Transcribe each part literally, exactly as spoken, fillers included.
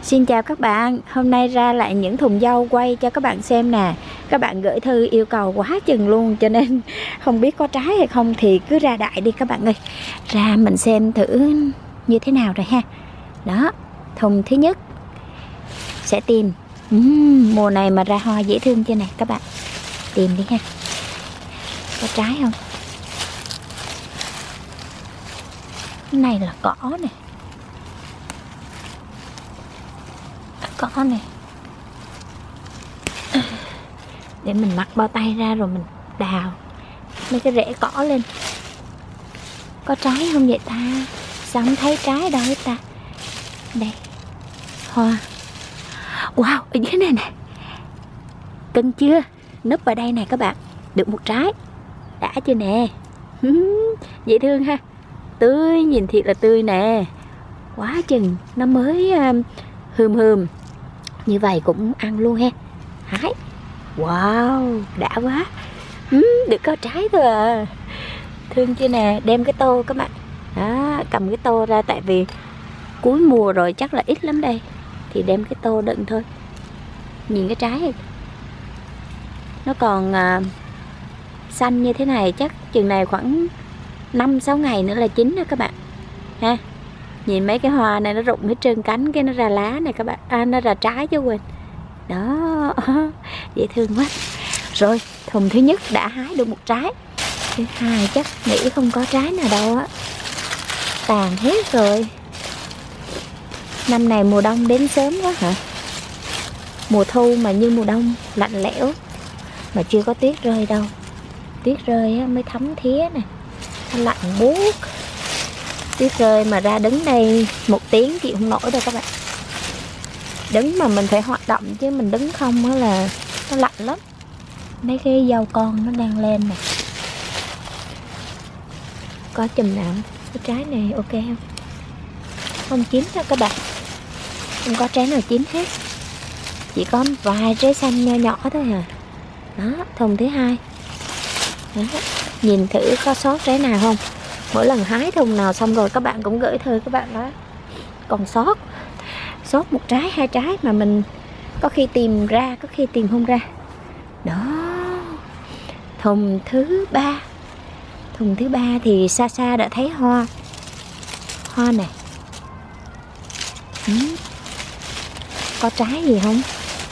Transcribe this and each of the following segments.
Xin chào các bạn, hôm nay ra lại những thùng dâu quay cho các bạn xem nè. Các bạn gửi thư yêu cầu quá chừng luôn, cho nên không biết có trái hay không thì cứ ra đại đi các bạn ơi. Ra mình xem thử như thế nào rồi ha. Đó, thùng thứ nhất sẽ tìm. uhm, Mùa này mà ra hoa dễ thương chưa nè các bạn. Tìm đi ha. Có trái không? Cái này là cỏ nè. Có nè. Để mình mặc bao tay ra rồi mình đào mấy cái rễ cỏ lên. Có trái không vậy ta? Sao không thấy trái đâu hết ta? Đây, hoa. Wow, ở dưới này nè. Cưng chưa? Núp vào đây nè các bạn. Được một trái. Đã chưa nè? Dễ thương ha. Tươi, nhìn thiệt là tươi nè. Quá chừng. Nó mới um, hươm hươm. Như vậy cũng ăn luôn ha. Hái. Wow, đã quá. uhm, Được có trái thôi à. Thương chưa nè. Đem cái tô các bạn. Đó, cầm cái tô ra. Tại vì cuối mùa rồi chắc là ít lắm đây. Thì đem cái tô đựng thôi. Nhìn cái trái này. Nó còn à, xanh như thế này. Chắc chừng này khoảng năm sáu ngày nữa là chín đó các bạn ha. Nhìn mấy cái hoa này nó rụng hết trơn cánh, cái nó ra lá này các bạn. À, nó ra trái chứ quên. Đó, dễ thương quá. Rồi, thùng thứ nhất đã hái được một trái. Thứ hai chắc nghĩ không có trái nào đâu á. Tàn hết rồi. Năm này mùa đông đến sớm quá hả? Mùa thu mà như mùa đông, lạnh lẽo. Mà chưa có tuyết rơi đâu. Tuyết rơi á, mới thấm thía nè. Nó lạnh buốt. Tuyết rơi mà ra đứng đây một tiếng chịu không nổi đâu các bạn. Đứng mà mình phải hoạt động chứ mình đứng không á là nó lạnh lắm. Mấy cái dâu con nó đang lên nè. Có chùm nào không? Cái trái này ok không? Không chín đâu các bạn. Không có trái nào chín hết. Chỉ có vài trái xanh nho nhỏ thôi à. Đó, thùng thứ hai. Đó, nhìn thử có sót trái nào không. Mỗi lần hái thùng nào xong rồi các bạn cũng gửi thư các bạn đó. Còn sót Sót một trái, hai trái mà mình có khi tìm ra, có khi tìm không ra. Đó. Thùng thứ ba. Thùng thứ ba thì xa xa đã thấy hoa. Hoa này. ừ. Có trái gì không?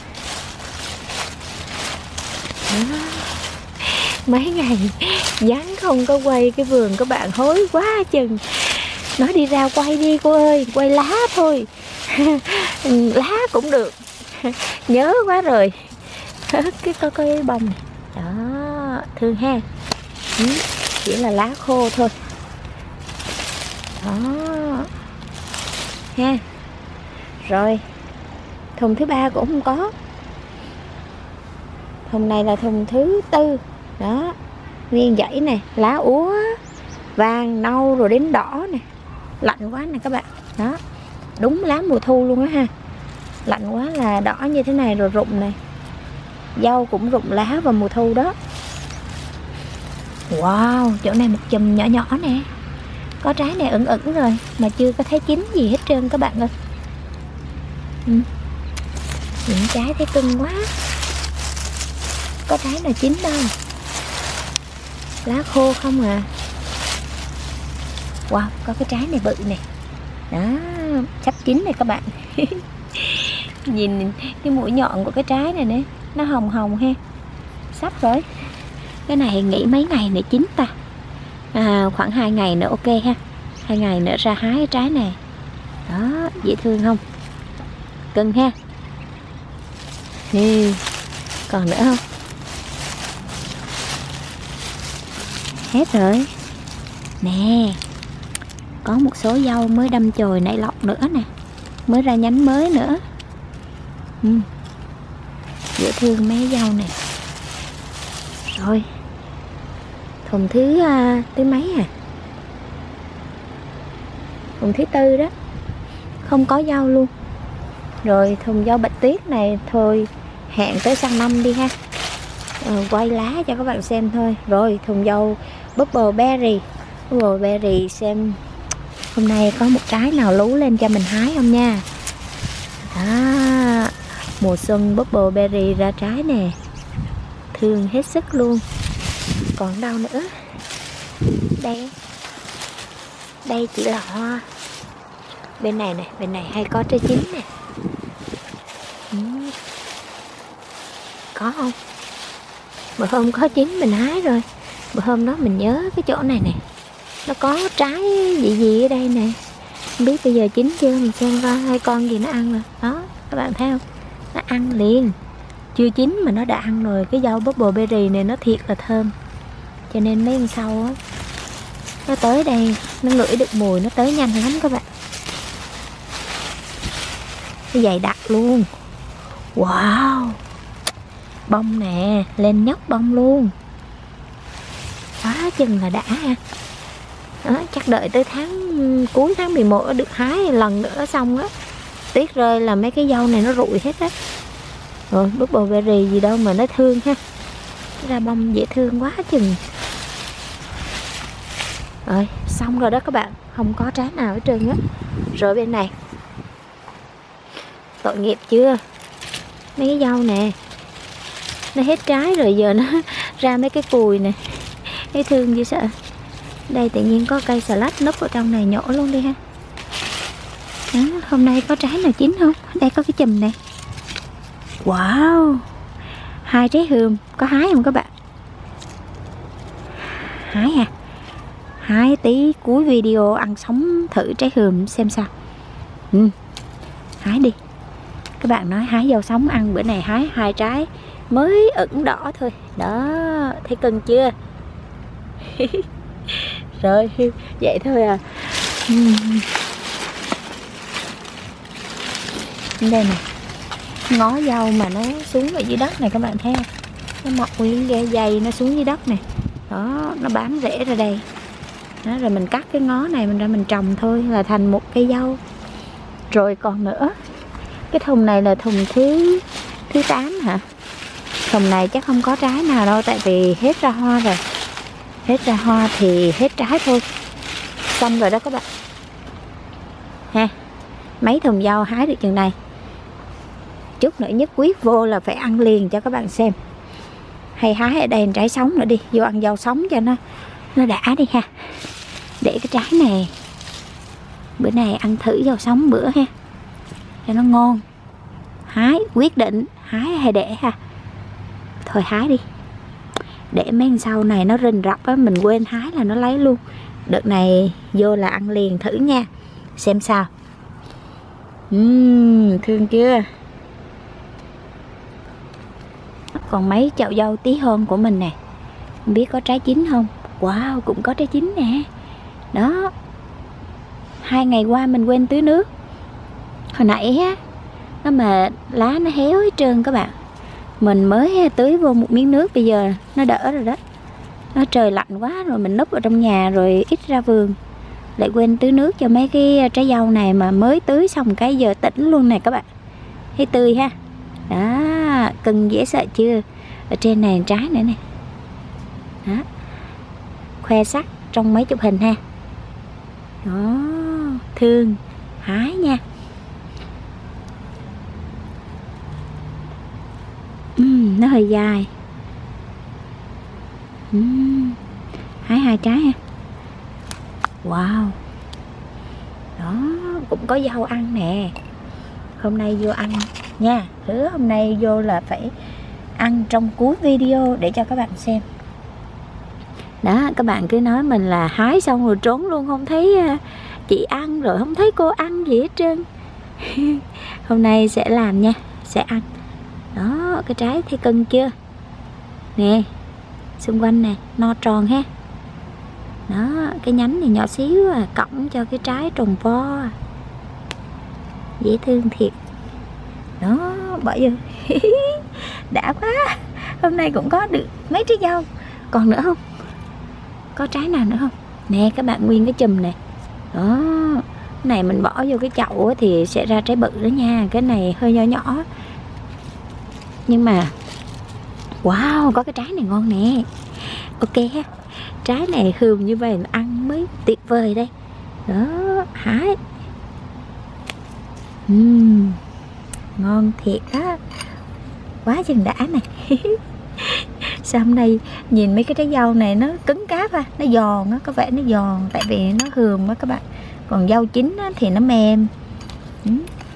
Đó. Mấy ngày dáng không có quay cái vườn các bạn hối quá chừng. Nói đi ra quay đi cô ơi, quay lá thôi. Lá cũng được. Nhớ quá rồi. Cái có cái bông này. Đó, thương ha. ừ, Chỉ là lá khô thôi. Đó ha. Rồi, thùng thứ ba cũng không có. Thùng này là thùng thứ tư. Đó, nguyên dãy nè, lá úa vàng nâu rồi đến đỏ nè. Lạnh quá nè các bạn. Đó, đúng lá mùa thu luôn á ha. Lạnh quá là đỏ như thế này rồi rụng này. Dâu cũng rụng lá vào mùa thu đó. Wow, chỗ này một chùm nhỏ nhỏ nè. Có trái này ẩn ẩn rồi mà chưa có thấy chín gì hết trơn các bạn ơi. ừ. Những trái thấy cưng quá. Có trái nào chín đâu. Lá khô không à. Wow, có cái trái này bự nè. Đó, sắp chín này các bạn. Nhìn cái mũi nhọn của cái trái này nè. Nó hồng hồng ha. Sắp rồi. Cái này nghĩ mấy ngày nữa chín ta. À, khoảng hai ngày nữa ok ha. Hai ngày nữa ra hái cái trái này. Đó, dễ thương không? Cưng ha. Nè, còn nữa không? Hết rồi. Nè, có một số dâu mới đâm chồi nảy lọc nữa nè. Mới ra nhánh mới nữa. ừ. Dễ thương mấy dâu này. Rồi, thùng thứ uh, thứ mấy à? Thùng thứ tư đó. Không có dâu luôn. Rồi thùng dâu bạch tuyết này thôi hẹn tới sang năm đi ha. ờ, Quay lá cho các bạn xem thôi. Rồi thùng dâu bubble berry. Bubble berry xem hôm nay có một trái nào lú lên cho mình hái không nha. Đó, Mùa xuân bubble berry ra trái nè, thương hết sức luôn. Còn đâu nữa? Đây, đây chỉ là hoa. Bên này nè, bên này hay có trái chín nè. Ừ. Có không? Bữa hôm có chín mình hái rồi. Bữa hôm đó mình nhớ cái chỗ này nè, nó có trái gì gì ở đây nè. Không biết bây giờ chín chưa, mình xem coi hai con gì nó ăn rồi. Đó, các bạn thấy không? Nó ăn liền. Chưa chín mà nó đã ăn rồi. Cái dâu bubble berry này nó thiệt là thơm. Cho nên mấy con sau á, nó tới đây, nó ngửi được mùi, nó tới nhanh lắm các bạn. Nó dày đặc luôn. Wow, bông nè, lên nhóc bông luôn. Quá chừng là đã ha. Đó, chắc đợi tới tháng cuối tháng mười một được hái lần nữa xong á. Tuyết rơi là mấy cái dâu này nó rụi hết á. Rồi bubble berry gì đâu mà nó thương ha. Ra bông dễ thương quá chừng. Rồi xong rồi đó các bạn, không có trái nào hết trơn á. Rồi bên này, tội nghiệp chưa, mấy cái dâu nè nó hết trái rồi, giờ nó ra mấy cái cùi nè, thấy thương dễ sợ. Đây tự nhiên có cây xà lách núp ở trong này, nhổ luôn đi ha. Đó, hôm nay có trái nào chín không? Đây có cái chùm này. Wow, hai trái hươm. Có hái không các bạn? Hái à? Hái tí cuối video ăn sống thử trái hươm xem sao. Ừ, hái đi. Các bạn nói hái dâu sống ăn, bữa này hái hai trái mới ửng đỏ thôi. Đó, thấy cưng chưa? Rồi, vậy thôi à. Đây nè, ngó dâu mà nó xuống ở dưới đất này các bạn thấy không? Nó mọc nguyên ghê dày nó xuống dưới đất nè. Đó, nó bám rễ ra đây. Đó, rồi mình cắt cái ngó này mình ra mình trồng thôi là thành một cây dâu. Rồi còn nữa, cái thùng này là thùng thứ thứ tám hả? Thùng này chắc không có trái nào đâu, tại vì hết ra hoa rồi. Hết ra hoa thì hết trái thôi. Xong rồi đó các bạn ha. Mấy thùng dâu hái được chừng này. Chút nữa nhất quyết vô là phải ăn liền cho các bạn xem. Hay hái ở đây trái sống nữa đi, vô ăn dâu sống cho nó nó đã đi ha. Để cái trái này bữa này ăn thử dâu sống bữa ha, cho nó ngon. Hái quyết định hái hay để ha. Thôi hái đi, để mấy con sau này nó rình rập á, mình quên hái là nó lấy luôn. Đợt này vô là ăn liền thử nha, xem sao. uhm, Thương chưa? Còn mấy chậu dâu tí hơn của mình nè, không biết có trái chín không. Wow, cũng có trái chín nè. Đó, hai ngày qua mình quên tưới nước. Hồi nãy á, nó mà lá nó héo hết trơn các bạn. Mình mới tưới vô một miếng nước, bây giờ nó đỡ rồi đó. Nó trời lạnh quá rồi, mình núp ở trong nhà rồi ít ra vườn, lại quên tưới nước cho mấy cái trái dâu này. Mà mới tưới xong cái giờ tỉnh luôn nè các bạn. Thấy tươi ha. Đó, cưng dễ sợ chưa? Ở trên này trái nữa nè. Đó, khoe sắc trong mấy chụp hình ha. Đó, thương, hái nha. uhm, Nó hơi dài. uhm, Hái hai trái ha. Wow, đó, cũng có dâu ăn nè. Hôm nay vô ăn nha. Hứa hôm nay vô là phải ăn trong cuối video để cho các bạn xem. Đó, các bạn cứ nói mình là hái xong rồi trốn luôn, không thấy chị ăn, rồi không thấy cô ăn gì hết trơn. Hôm nay sẽ làm nha, sẽ ăn. Đó, cái trái thấy cưng chưa? Nè, xung quanh nè, no tròn ha. Đó, cái nhánh này nhỏ xíu à, cõng cho cái trái tròn vo. Dễ thương thiệt. Đó, bỏ vô. Đã quá. Hôm nay cũng có được mấy trái dâu. Còn nữa không? Có trái nào nữa không? Nè các bạn, nguyên cái chùm này. Đó, cái này mình bỏ vô cái chậu thì sẽ ra trái bự đó nha. Cái này hơi nhỏ nhỏ, nhưng mà wow, có cái trái này ngon nè. Ok ha. Trái này hươm như vậy ăn mới tuyệt vời đây. Đó, hái. uhm, Ngon thiệt á. quá chừng đã này. Sao hôm nay nhìn mấy cái trái dâu này nó cứng cáp ha, nó giòn á, có vẻ nó giòn tại vì nó hườm á các bạn. Còn dâu chín á, thì nó mềm. Ừ.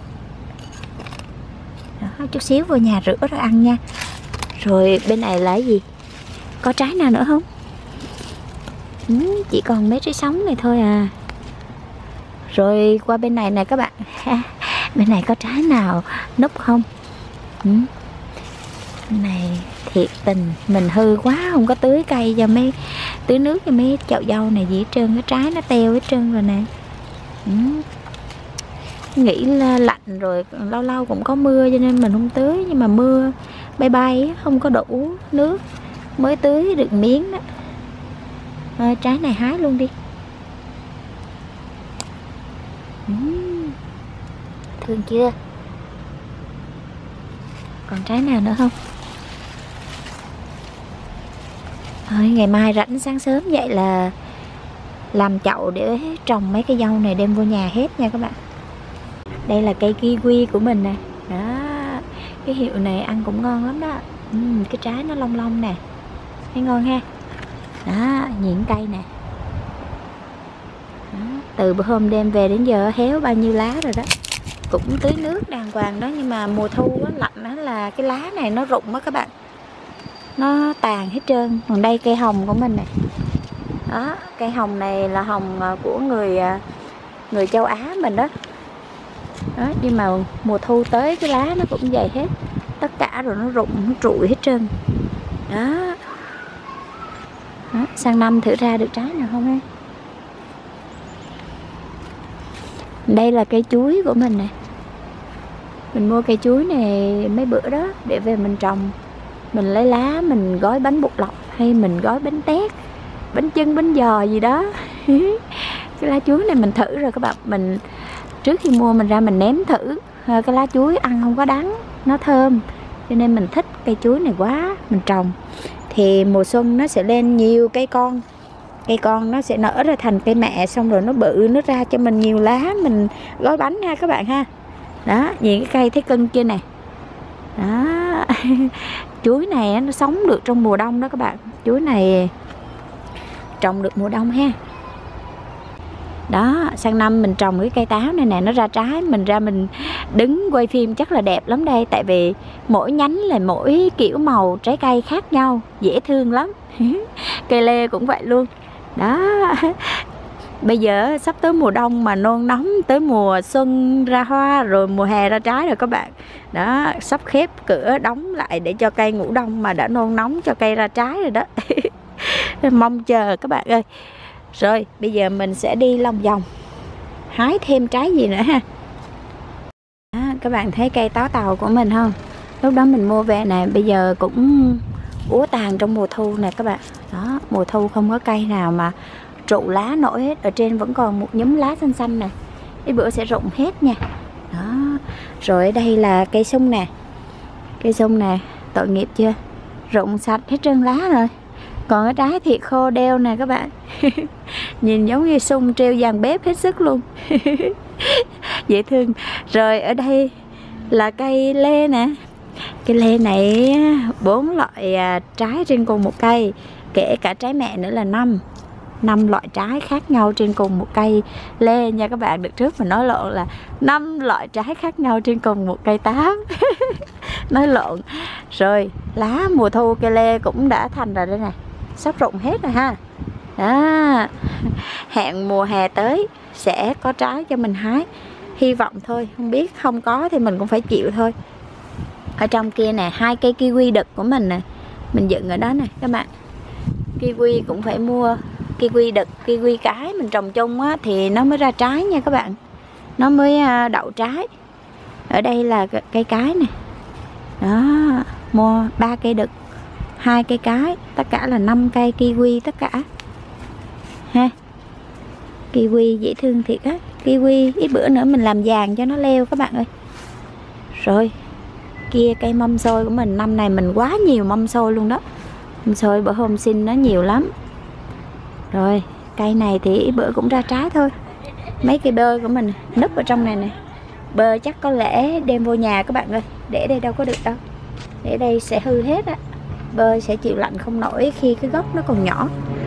Đó, chút xíu vô nhà rửa rồi ăn nha. Rồi bên này là cái gì? Có trái nào nữa không? Ừ, chỉ còn mấy trái sống này thôi à. Rồi qua bên này nè các bạn. Bên này có trái nào núp không? Ừ. Này thiệt tình mình hư quá, không có tưới cây cho mấy, tưới nước cho mấy chậu dâu này gì hết trơn, cái trái nó teo hết trơn rồi nè. Ừ. Nghĩ là lạnh rồi lâu lâu cũng có mưa cho nên mình không tưới, nhưng mà mưa bay bay không có đủ nước mới tưới được miếng đó. Rồi, trái này hái luôn đi. Ừ. Thương chưa? Còn trái nào nữa không? Thôi ngày mai rảnh sáng sớm dậy là làm chậu để trồng mấy cái dâu này đem vô nhà hết nha các bạn. Đây là cây kiwi của mình nè. Đó, cái hiệu này ăn cũng ngon lắm đó. Ừ, cái trái nó long long nè, thấy ngon ha. Đó, những cây nè. Đó, từ bữa hôm đem về đến giờ héo bao nhiêu lá rồi đó. Cũng tưới nước đàng hoàng đó, nhưng mà mùa thu á, lạnh á, là cái lá này nó rụng á các bạn, nó tàn hết trơn. Còn đây cây hồng của mình này. Đó, cây hồng này là hồng của người người châu Á mình đó. Đó, nhưng mà mùa thu tới cái lá nó cũng dày hết, tất cả rồi nó rụng, nó trụi hết trơn. Đó. Đó, sang năm thử ra được trái nào không em? Đây là cây chuối của mình nè. Mình mua cây chuối này mấy bữa đó để về mình trồng. Mình lấy lá mình gói bánh bột lọc hay mình gói bánh tét, bánh chưng, bánh giò gì đó. Cái lá chuối này mình thử rồi các bạn. Mình trước khi mua mình ra mình nếm thử. Cái lá chuối ăn không có đắng, nó thơm, cho nên mình thích cây chuối này quá. Mình trồng thì mùa xuân nó sẽ lên nhiều cây con. Cây con nó sẽ nở ra thành cây mẹ, xong rồi nó bự, nó ra cho mình nhiều lá, mình gói bánh ha các bạn ha. Đó, nhìn cái cây thấy cưng chưa nè. Đó. Chuối này nó sống được trong mùa đông đó các bạn. Chuối này trồng được mùa đông ha. Đó, sang năm mình trồng cái cây táo này nè, nó ra trái, mình ra mình đứng quay phim chắc là đẹp lắm đây. Tại vì mỗi nhánh là mỗi kiểu màu trái cây khác nhau, dễ thương lắm. Cây lê cũng vậy luôn. Đó. Bây giờ sắp tới mùa đông mà nôn nóng, tới mùa xuân ra hoa rồi mùa hè ra trái rồi các bạn. Đó, sắp khép cửa đóng lại để cho cây ngủ đông mà đã nôn nóng cho cây ra trái rồi đó. Mong chờ các bạn ơi. Rồi bây giờ mình sẽ đi lòng vòng hái thêm trái gì nữa ha. Đó, các bạn thấy cây táo tàu của mình không? Lúc đó mình mua về nè, bây giờ cũng úa tàn trong mùa thu nè các bạn. Đó, mùa thu không có cây nào mà trụ lá nổi hết. Ở trên vẫn còn một nhúm lá xanh xanh nè, cái bữa sẽ rụng hết nha. Đó. Rồi ở đây là cây sung nè. Cây sung nè, tội nghiệp chưa, rụng sạch hết trơn lá rồi. Còn cái trái thiệt khô đeo nè các bạn. Nhìn giống như sung treo dàn bếp hết sức luôn. Dễ thương. Rồi ở đây là cây lê nè. Cây lê này bốn loại trái trên cùng một cây, kể cả trái mẹ nữa là năm năm loại trái khác nhau trên cùng một cây lê nha các bạn. Được trước mình nói lộn là năm loại trái khác nhau trên cùng một cây táo. Nói lộn. Rồi lá mùa thu cây lê cũng đã thành rồi đây nè, sắp rụng hết rồi ha. Đó. Hẹn mùa hè tới sẽ có trái cho mình hái. Hy vọng thôi, không biết, không có thì mình cũng phải chịu thôi. Ở trong kia nè, hai cây kiwi đực của mình nè, mình dựng ở đó nè các bạn. Kiwi cũng phải mua kiwi đực, kiwi cái mình trồng chung á thì nó mới ra trái nha các bạn, nó mới đậu trái. Ở đây là cây cái nè. Đó, mua ba cây đực, hai cây cái, tất cả là năm cây kiwi tất cả ha. Kiwi dễ thương thiệt á. Kiwi ít bữa nữa mình làm vàng cho nó leo các bạn ơi. Rồi kia cây mâm xôi của mình, năm này mình quá nhiều mâm xôi luôn đó. Mâm xôi bữa hôm xin nó nhiều lắm. Rồi cây này thì ít bữa cũng ra trái thôi. Mấy cây bơ của mình núp ở trong này nè. Bơ chắc có lẽ đem vô nhà các bạn ơi, để đây đâu có được đâu. để đây sẽ hư hết á. Bơ sẽ chịu lạnh không nổi khi cái gốc nó còn nhỏ.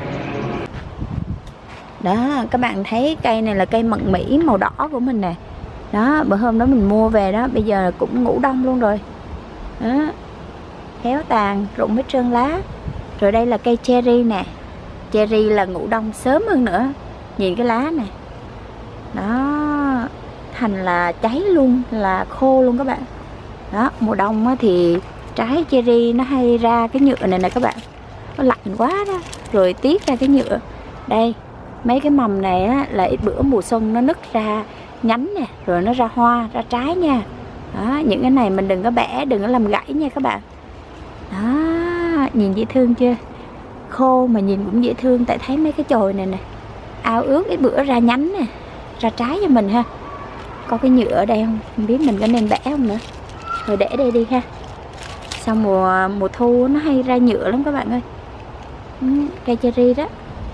Đó, các bạn thấy cây này là cây mận Mỹ màu đỏ của mình nè. Đó, bữa hôm đó mình mua về đó, bây giờ cũng ngủ đông luôn rồi. Đó, héo tàn, rụng hết trơn lá. Rồi đây là cây cherry nè. Cherry là ngủ đông sớm hơn nữa. Nhìn cái lá nè. Đó, thành là cháy luôn, là khô luôn các bạn. Đó, mùa đông á thì trái cherry nó hay ra cái nhựa này nè các bạn. Nó lạnh quá đó, rồi tiết ra cái nhựa. Đây, mấy cái mầm này á, là ít bữa mùa xuân nó nứt ra nhánh nè, rồi nó ra hoa, ra trái nha. Đó, những cái này mình đừng có bẻ, đừng có làm gãy nha các bạn. Đó, nhìn dễ thương chưa? Khô mà nhìn cũng dễ thương, tại thấy mấy cái chồi này nè, ao ước ít bữa ra nhánh nè, ra trái cho mình ha. Có cái nhựa ở đây không? Không biết mình có nên bẻ không nữa. Rồi để đây đi ha. Sau mùa mùa thu nó hay ra nhựa lắm các bạn ơi. Ừ, cây cherry đó.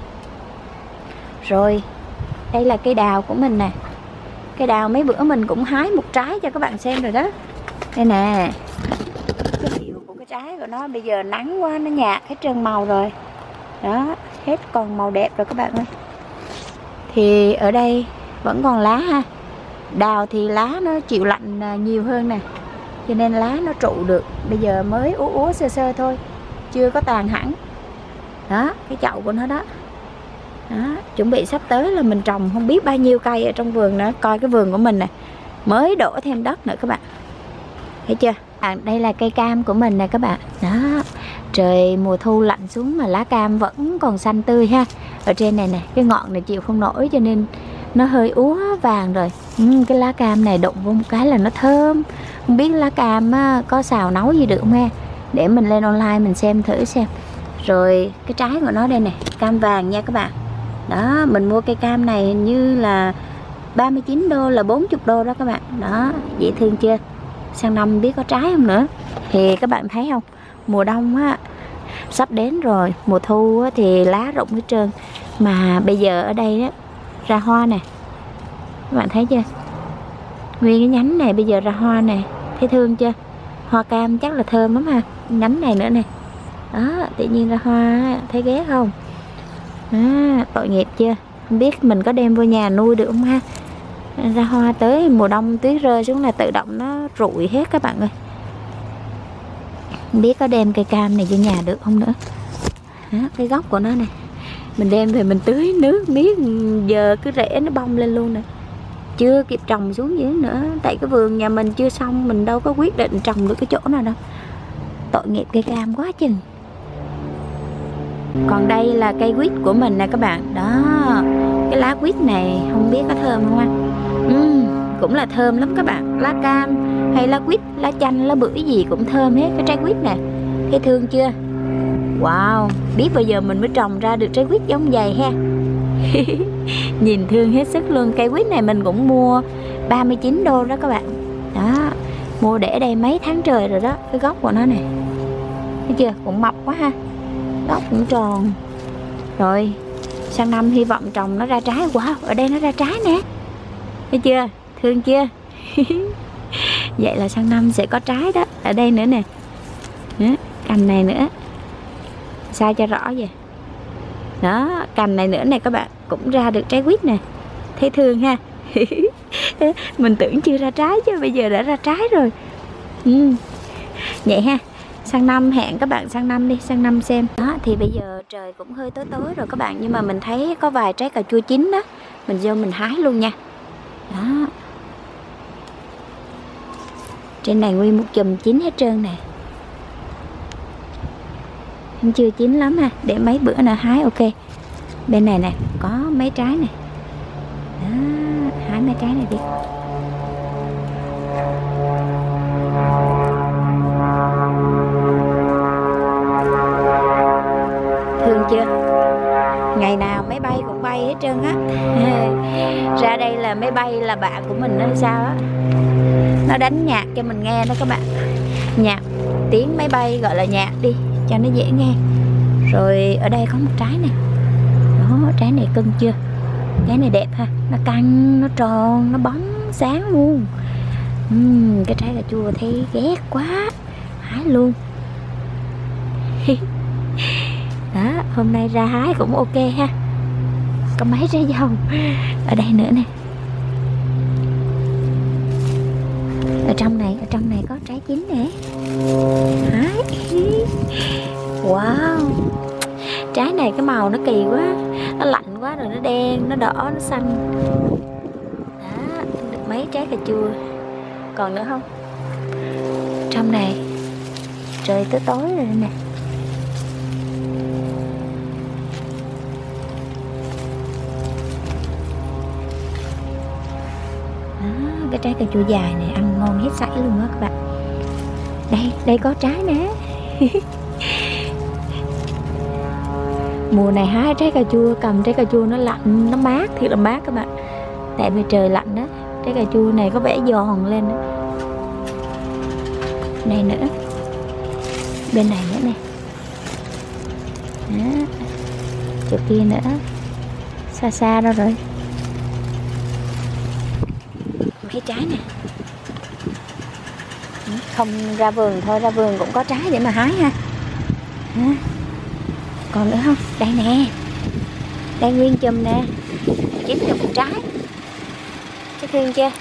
Rồi, đây là cây đào của mình nè. Cây đào mấy bữa mình cũng hái một trái cho các bạn xem rồi đó. Đây nè. Cái hiệu của cái trái của nó bây giờ nắng quá nó nhạt hết trơn màu rồi. Đó, hết còn màu đẹp rồi các bạn ơi. Thì ở đây vẫn còn lá ha. Đào thì lá nó chịu lạnh nhiều hơn nè, cho nên lá nó trụ được. Bây giờ mới úa úa sơ sơ thôi, chưa có tàn hẳn. Đó, cái chậu của nó đó. Đó, chuẩn bị sắp tới là mình trồng không biết bao nhiêu cây ở trong vườn nữa. Coi cái vườn của mình nè, mới đổ thêm đất nữa các bạn. Thấy chưa? À, đây là cây cam của mình nè các bạn. Đó, trời mùa thu lạnh xuống mà lá cam vẫn còn xanh tươi ha. Ở trên này nè, cái ngọn này chịu không nổi cho nên nó hơi úa vàng rồi. ừ, Cái lá cam này đụng vô một cái là nó thơm. Không biết lá cam á, có xào nấu gì được không ha. Để mình lên online mình xem thử xem. Rồi cái trái của nó đây nè, cam vàng nha các bạn. Đó, mình mua cây cam này hình như là ba mươi chín đô, là bốn mươi đô đó các bạn. Đó, dễ thương chưa? Sang năm biết có trái không nữa. Thì các bạn thấy không, mùa đông á sắp đến rồi, mùa thu á, thì lá rụng hết trơn. Mà bây giờ ở đây á ra hoa nè. Các bạn thấy chưa? Nguyên cái nhánh này bây giờ ra hoa nè. Thấy thương chưa? Hoa cam chắc là thơm lắm ha. Nhánh này nữa nè. Đó, tự nhiên ra hoa, thấy ghét không? À, tội nghiệp chưa? Không biết mình có đem vô nhà nuôi được không ha. Ra hoa tới mùa đông tuyết rơi xuống là tự động nó rụi hết các bạn ơi. Không biết có đem cây cam này vô nhà được không nữa. Đó, cái gốc của nó nè, mình đem về mình tưới nước miết, giờ cứ rễ nó bông lên luôn nè. Chưa kịp trồng xuống dưới nữa. Tại cái vườn nhà mình chưa xong, mình đâu có quyết định trồng được cái chỗ nào đâu. Tội nghiệp cây cam quá chừng. Còn đây là cây quýt của mình nè các bạn. Đó, cái lá quýt này không biết có thơm không anh? uhm, Cũng là thơm lắm các bạn. Lá cam hay lá quýt, lá chanh, lá bưởi gì cũng thơm hết. Cái trái quýt nè, thấy thương chưa? Wow, biết bây giờ mình mới trồng ra được trái quýt giống vậy ha. Nhìn thương hết sức luôn. Cây quýt này mình cũng mua ba mươi chín đô đó các bạn. Đó, mua để đây mấy tháng trời rồi đó. Cái gốc của nó nè, thấy chưa? Cũng mập quá ha. Gốc cũng tròn. Rồi, sang năm hy vọng trồng nó ra trái. Wow, ở đây nó ra trái nè. Thấy chưa? Thương chưa? Vậy là sang năm sẽ có trái đó. Ở đây nữa nè. Đó, cành này nữa. Sao cho rõ vậy? Đó, cành này nữa nè các bạn, cũng ra được trái quýt nè. Thấy thương ha. Mình tưởng chưa ra trái chứ bây giờ đã ra trái rồi. ừ. Vậy ha. Sang năm hẹn các bạn sang năm đi, sang năm xem. Đó, thì bây giờ trời cũng hơi tối tối rồi các bạn. Nhưng mà mình thấy có vài trái cà chua chín đó, mình vô mình hái luôn nha. Đó, trên này nguyên một chùm chín hết trơn nè. Chưa chín lắm ha, để mấy bữa nữa hái ok. Bên này nè, có mấy trái nè. Đó, hái mấy trái này đi. Thương chưa? Ngày nào máy bay cũng bay hết trơn á. Ra đây là máy bay là bạn của mình đó sao á. Nó đánh nhạc cho mình nghe đó các bạn. Nhạc, tiếng máy bay gọi là nhạc đi, cho nó dễ nghe. Rồi ở đây có một trái này. Đó, trái này cưng chưa? Trái này đẹp ha. Nó căng, nó tròn, nó bóng sáng luôn. uhm, Cái trái cà chua thấy ghét quá. hái luôn. Đó, hôm nay ra hái cũng ok ha. Có mấy trái dâu ở đây nữa nè. Ở trong này, ở trong này có trái chín nè. Hái. Wow. Trái này cái màu nó kỳ quá, nó lạnh quá rồi nó đen, nó đỏ, nó xanh. Đó, được mấy trái cà chua. Còn nữa không? Trong này trời tới tối rồi nè. Đó, cái trái cà chua dài này ăn ngon hết sảy luôn á các bạn. Đây, đây có trái nè. Mùa này hái trái cà chua, cầm trái cà chua nó lạnh, nó mát, thiệt là mát các bạn. Tại vì trời lạnh đó, trái cà chua này có vẻ giòn lên đó. Này nữa, bên này nữa nè. Đó, chỗ kia nữa, xa xa đâu rồi. Mấy trái nè. Không ra vườn thôi, ra vườn cũng có trái để mà hái ha. Đó. Còn nữa không? Đây nè. Đây nguyên chùm nè. Chín được một trái. Thấy thương chưa?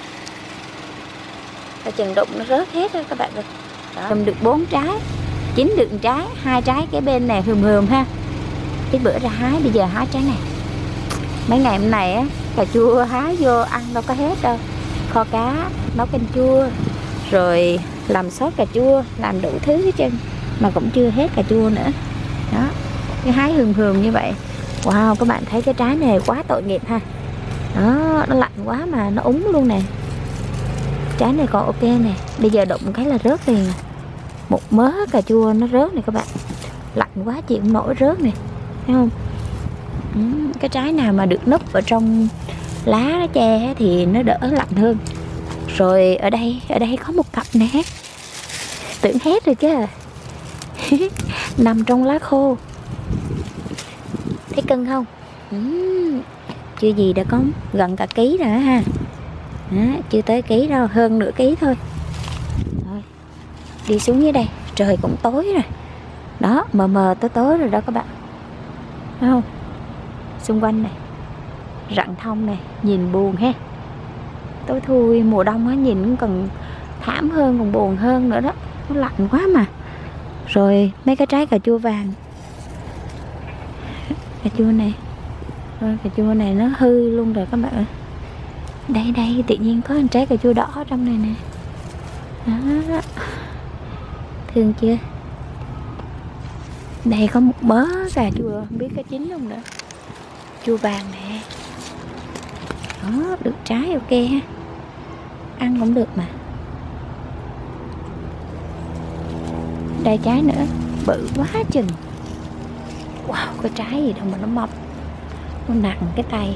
Và chừng đụng nó rớt hết đó các bạn ơi. Chùm được bốn trái. Chín được một trái. Hai trái cái bên này hườm hườm ha. Cái bữa ra hái, bây giờ hái trái này. Mấy ngày hôm này á, cà chua hái vô ăn đâu có hết đâu. Kho cá, nấu canh chua, rồi làm sốt cà chua, làm đủ thứ hết trơn. Mà cũng chưa hết cà chua nữa. Đó. Cái hái hườm hườm như vậy. Wow, các bạn thấy cái trái này quá tội nghiệp ha. Đó, nó lạnh quá mà nó úng luôn nè. Trái này còn ok nè. Bây giờ đụng cái là rớt liền. Một mớ cà chua nó rớt này các bạn. Lạnh quá chịu không nổi rớt nè. Thấy không? Ừ, cái trái nào mà được núp ở trong lá nó che thì nó đỡ lạnh hơn. Rồi ở đây, ở đây có một cặp nè. Tưởng hết rồi chứ. Nằm trong lá khô. Thấy cân không? Uhm, chưa gì đã có gần cả ký rồi ha. Đó, chưa tới ký đâu, hơn nửa ký thôi. Rồi, đi xuống dưới đây, trời cũng tối rồi. Đó, mờ mờ tối tối rồi đó các bạn. Thấy không? Xung quanh này, rặng thông này, nhìn buồn ha. Tối thui, mùa đông á, nhìn cũng còn thảm hơn, còn buồn hơn nữa đó. Nó lạnh quá mà. Rồi mấy cái trái cà chua vàng. Cà chua này. Rồi cà chua này nó hư luôn rồi các bạn ơi. Đây đây tự nhiên có một trái cà chua đỏ trong này nè. Đó. Thương chưa? Đây có một mớ cà chua, không biết có chín không nữa. Chua vàng nè. Đó, được trái ok ha. Ăn cũng được mà. Đây trái nữa, bự quá chừng. Wow, cái trái gì đâu mà nó mập. Nó nặng cái tay.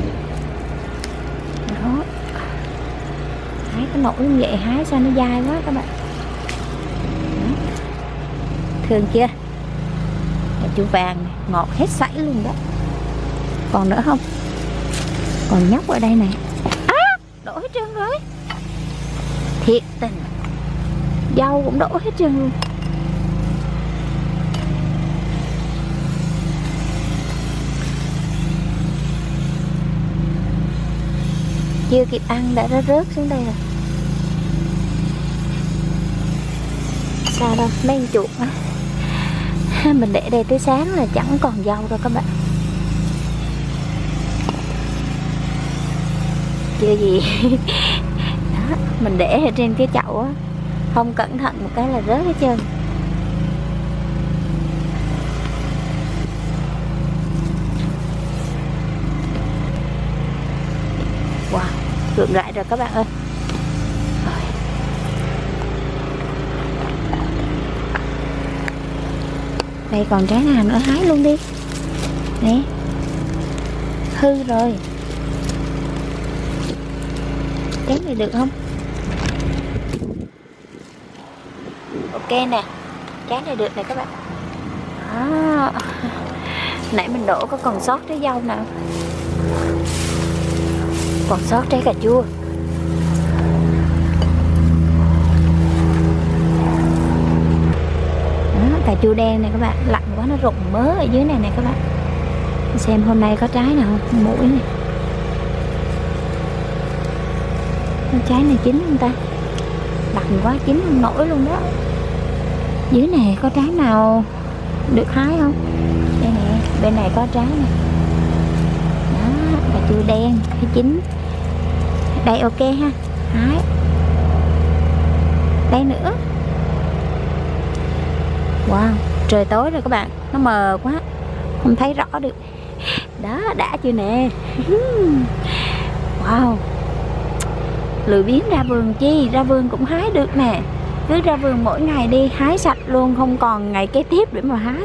Đó. Hái cái nổi như vậy, hái sao nó dai quá các bạn. Đó. Thương chưa? Cà chua vàng này, ngọt hết sảy luôn đó. Còn nữa không? Còn nhóc ở đây này. Á, đổ hết trơn rồi. Thiệt tình. Dâu cũng đổ hết trơn luôn. Chưa kịp ăn đã nó rớt xuống đây rồi. Sao đâu, mấy con chuột á. Mình để đây tới sáng là chẳng còn dâu đâu các bạn. Chưa gì. Đó, mình để ở trên cái chậu á, không cẩn thận một cái là rớt hết trơn. Wow, gượng lại rồi các bạn ơi. Rồi. Đây còn trái nào nữa hái luôn đi. Nè. Hư rồi. Trái này được không? Ok nè. Trái này được nè các bạn. Đó. Nãy mình đổ có còn sót trái dâu nào. Còn sót trái cà chua. chua đen này các bạn, lạnh quá nó rụng mớ ở dưới này nè các bạn. Xem hôm nay có trái nào không? Mũi này, con trái này chín không ta? Lạnh quá chín không nổi luôn đó. Dưới này có trái nào được hái không? Đây nè, bên này có trái nè. Đó, cà chua đen hay chín. Đây ok ha, hái. Đây nữa. Wow, trời tối rồi các bạn, nó mờ quá, không thấy rõ được. Đó, đã chưa nè. Wow, lười biếng ra vườn chi, ra vườn cũng hái được nè. Cứ ra vườn mỗi ngày đi, hái sạch luôn, không còn ngày kế tiếp để mà hái.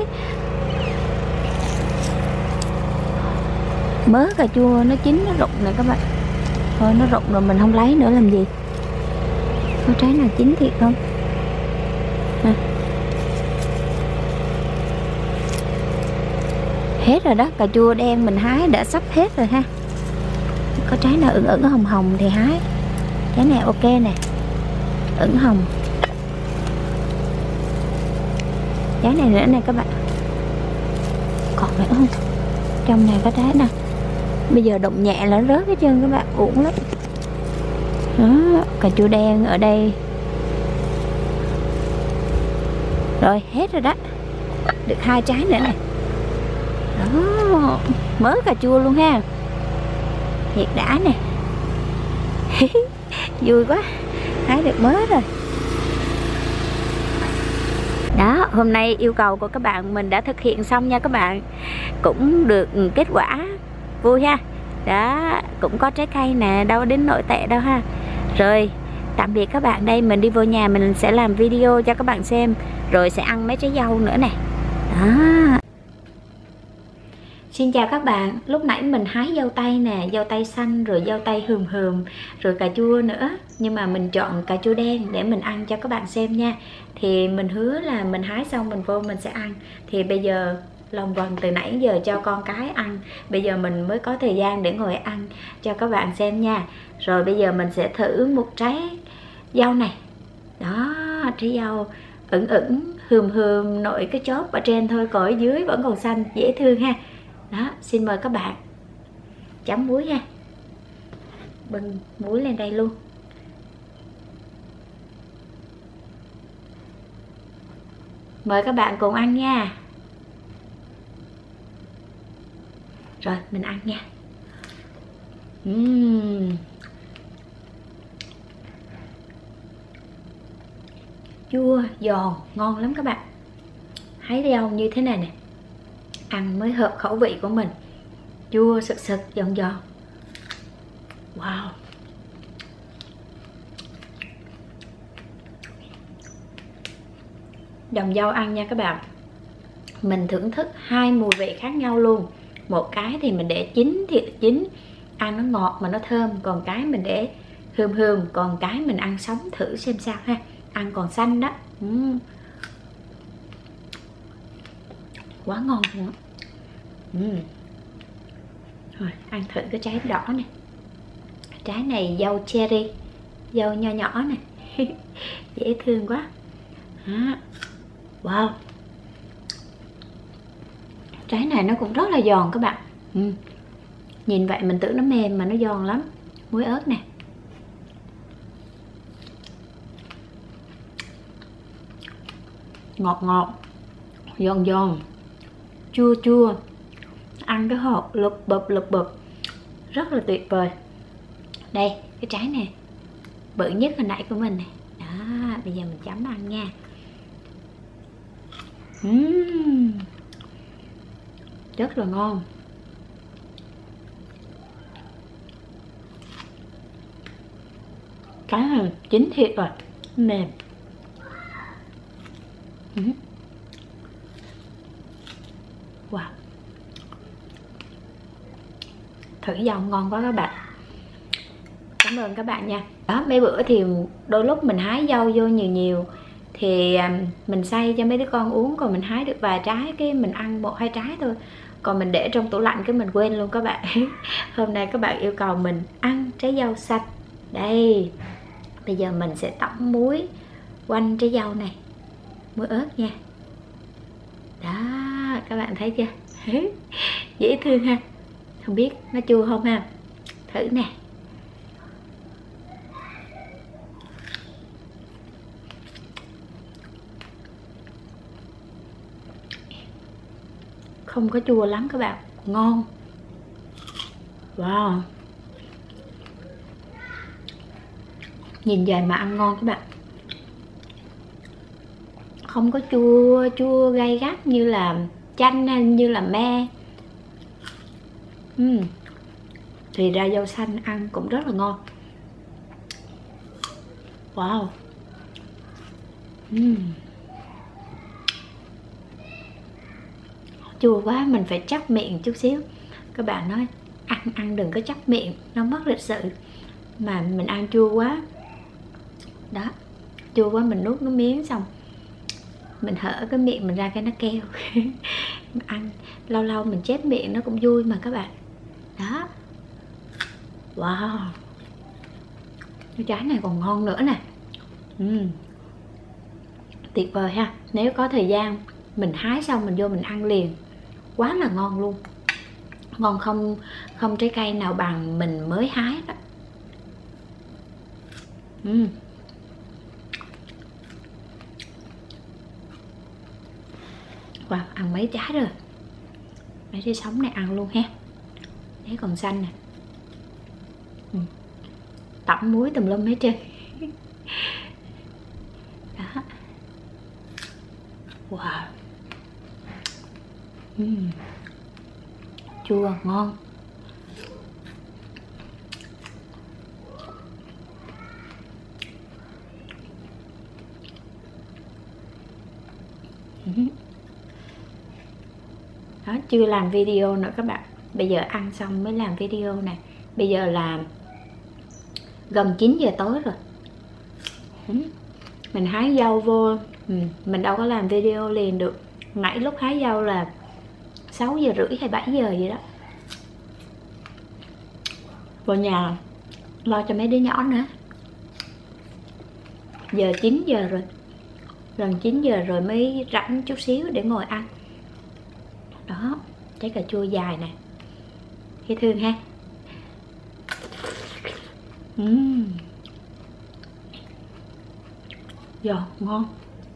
Mớ cà chua nó chín nó rụng này các bạn. Thôi nó rụng rồi mình không lấy nữa làm gì. Có trái nào chín thiệt không? À. Hết rồi đó, cà chua đen mình hái đã sắp hết rồi ha. Có trái nào ửng ửng hồng hồng thì hái. Trái này ok nè, ửng hồng. Trái này nữa nè các bạn. Còn nữa không? Trong này có trái nè. Bây giờ động nhẹ là nó rớt hết trơn các bạn, uổng lắm. Đó, cà chua đen ở đây. Rồi hết rồi đó. Được hai trái nữa nè. Đó, mớ cà chua luôn ha. Thiệt đã nè. Vui quá, hái được mớ rồi. Đó, hôm nay yêu cầu của các bạn mình đã thực hiện xong nha các bạn. Cũng được kết quả vui ha. Đó, cũng có trái cây nè, đâu đến nỗi tệ đâu ha. Rồi, tạm biệt các bạn. Đây mình đi vô nhà mình sẽ làm video cho các bạn xem. Rồi sẽ ăn mấy trái dâu nữa nè. Đó. Xin chào các bạn, lúc nãy mình hái dâu tây nè, dâu tây xanh rồi dâu tây hườm hườm, rồi cà chua nữa. Nhưng mà mình chọn cà chua đen để mình ăn cho các bạn xem nha. Thì mình hứa là mình hái xong mình vô mình sẽ ăn. Thì bây giờ lòng vòng từ nãy giờ cho con cái ăn, bây giờ mình mới có thời gian để ngồi ăn cho các bạn xem nha. Rồi bây giờ mình sẽ thử một trái dâu này. Đó, trái dâu ửng ửng hườm hườm, nội cái chóp ở trên thôi, còn ở dưới vẫn còn xanh, dễ thương ha. Đó, xin mời các bạn. Chấm muối ha. Bưng muối lên đây luôn. Mời các bạn cùng ăn nha. Rồi, mình ăn nha. uhm. Chua, giòn, ngon lắm các bạn. Hái dâu như thế này nè, ăn mới hợp khẩu vị của mình. Chua sực sực, giòn giòn. Wow. Dòng dâu ăn nha các bạn. Mình thưởng thức hai mùi vị khác nhau luôn. Một cái thì mình để chín thiệt chín, ăn nó ngọt mà nó thơm. Còn cái mình để hươm hươm, còn cái mình ăn sống thử xem sao ha. Ăn còn xanh đó. uhm. Quá ngon luôn á. uhm. Rồi ăn thử cái trái đỏ này. Trái này dâu cherry, dâu nho nhỏ này. Dễ thương quá. Đó. Wow. Trái này nó cũng rất là giòn các bạn. uhm. Nhìn vậy mình tưởng nó mềm mà nó giòn lắm. Muối ớt nè. Ngọt ngọt, giòn giòn, chua chua. Ăn cái hộp lụp bụp lụp bụp, rất là tuyệt vời. Đây, cái trái này bự nhất hồi nãy của mình này. Đó, bây giờ mình chấm ăn nha. uhm. Rất là ngon. Cái này chín thiệt rồi, mềm. uhm. Wow. Thử dâu ngon quá các bạn. Cảm ơn các bạn nha. Đó, mấy bữa thì đôi lúc mình hái dâu vô nhiều nhiều thì mình xay cho mấy đứa con uống, còn mình hái được vài trái cái mình ăn một hai trái thôi, còn mình để trong tủ lạnh cái mình quên luôn các bạn. Hôm nay các bạn yêu cầu mình ăn trái dâu xanh. Đây, bây giờ mình sẽ tẩm muối quanh trái dâu này, muối ớt nha. Đó, các bạn thấy chưa? Dễ thương ha. Không biết nó chua không ha? Thử nè. Không có chua lắm các bạn, ngon. Wow. Nhìn vậy mà ăn ngon các bạn. Không có chua chua gay gắt như là chanh hay như là me. uhm. Thì ra rau xanh ăn cũng rất là ngon. Wow. uhm. Chua quá mình phải chắc miệng chút xíu. Các bạn nói ăn ăn đừng có chắc miệng, nó mất lịch sự. Mà mình ăn chua quá. Đó, chua quá mình nuốt nước miếng xong mình hở cái miệng mình ra cái nó keo. Ăn lâu lâu mình chép miệng nó cũng vui mà các bạn. Đó. Wow. Cái trái này còn ngon nữa nè. uhm. Tuyệt vời ha. Nếu có thời gian mình hái xong mình vô mình ăn liền, quá là ngon luôn. Ngon không không trái cây nào bằng mình mới hái đó. uhm. Wow, ăn mấy trái rồi. Mấy trái sống này ăn luôn ha. Đấy còn xanh nè. ừ. Tẩm muối tùm lum hết trơn. Đó. Wow. uhm. Chua ngon. Đó, chưa làm video nữa các bạn. Bây giờ ăn xong mới làm video này. Bây giờ là gần chín giờ tối rồi. Mình hái dâu vô, mình đâu có làm video liền được. Nãy lúc hái dâu là sáu giờ rưỡi hay bảy giờ vậy đó. Vào nhà lo cho mấy đứa nhỏ nữa. Giờ chín giờ rồi. Gần chín giờ rồi mới rảnh chút xíu để ngồi ăn. Đó, trái cà chua dài nè. Dễ thương ha. uhm. Giòn, ngon.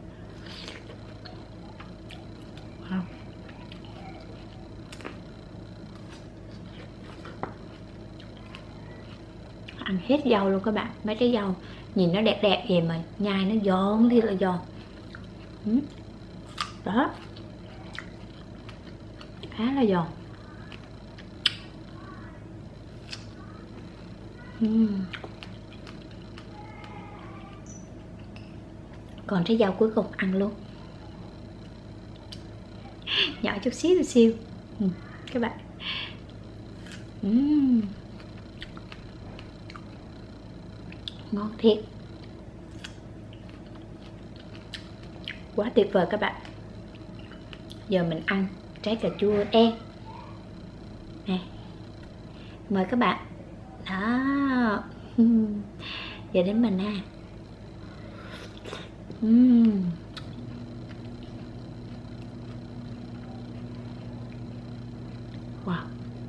Wow. Ăn hết dầu luôn các bạn. Mấy trái dầu nhìn nó đẹp đẹp vậy mà nhai nó giòn thì là giòn. uhm. Đó, khá là giòn. uhm. Còn trái dâu cuối cùng ăn luôn. Nhỏ chút xíu chút xíu. uhm. Các bạn. uhm. Ngon thiệt. Quá tuyệt vời các bạn. Giờ mình ăn trái cà chua đen nè. Mời các bạn. Đó. Giờ đến mình ha. uhm. Wow.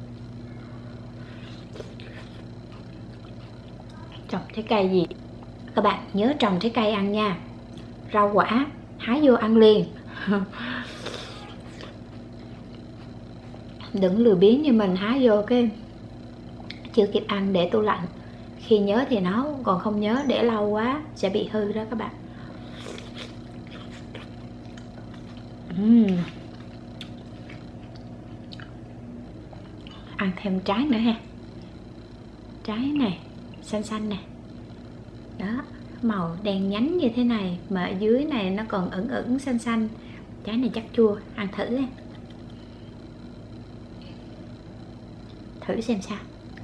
Trồng trái cây gì các bạn nhớ trồng trái cây ăn nha. Rau quả hái vô ăn liền. Đừng lười biếng như mình hái vô cái chưa kịp ăn để tủ lạnh. Khi nhớ thì nấu, còn không nhớ để lâu quá sẽ bị hư đó các bạn. uhm. Ăn thêm trái nữa ha. Trái này xanh xanh nè. Đó, màu đen nhánh như thế này mà ở dưới này nó còn ửng ửng xanh xanh. Trái này chắc chua, ăn thử nha. Thử xem sao.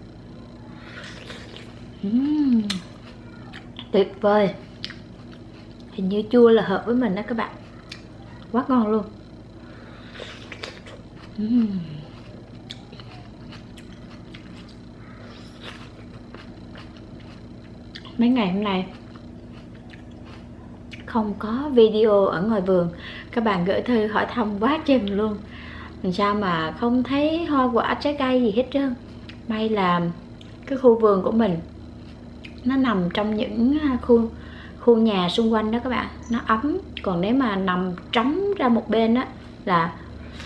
uhm. Tuyệt vời. Hình như chua là hợp với mình đó các bạn. Quá ngon luôn. uhm. Mấy ngày hôm nay không có video ở ngoài vườn. Các bạn gửi thư hỏi thăm quá chừng luôn, làm sao mà không thấy hoa quả trái cây gì hết trơn. May là cái khu vườn của mình nó nằm trong những khu khu nhà xung quanh đó các bạn, nó ấm. Còn nếu mà nằm trống ra một bên đó là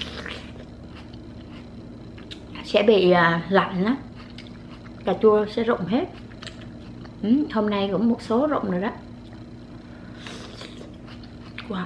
sẽ bị à, lạnh đó, cà chua sẽ rụng hết. ừ, hôm nay cũng một số rụng rồi đó. Wow,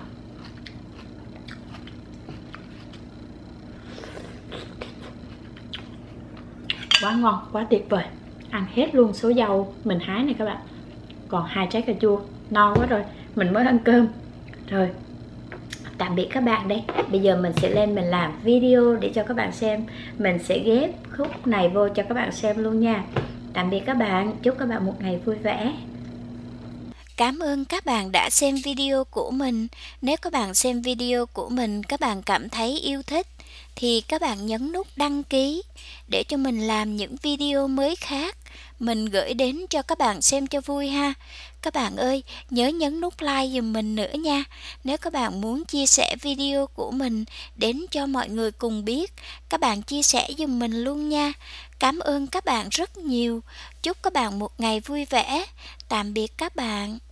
quá ngon, quá tuyệt vời. Ăn hết luôn số dâu mình hái này các bạn. Còn hai trái cà chua, no quá rồi, mình mới ăn cơm. Rồi, tạm biệt các bạn đây. Bây giờ mình sẽ lên mình làm video để cho các bạn xem. Mình sẽ ghép khúc này vô cho các bạn xem luôn nha. Tạm biệt các bạn, chúc các bạn một ngày vui vẻ. Cảm ơn các bạn đã xem video của mình. Nếu các bạn xem video của mình các bạn cảm thấy yêu thích thì các bạn nhấn nút đăng ký để cho mình làm những video mới khác mình gửi đến cho các bạn xem cho vui ha. Các bạn ơi, nhớ nhấn nút like giùm mình nữa nha. Nếu các bạn muốn chia sẻ video của mình đến cho mọi người cùng biết, các bạn chia sẻ giùm mình luôn nha. Cảm ơn các bạn rất nhiều. Chúc các bạn một ngày vui vẻ. Tạm biệt các bạn.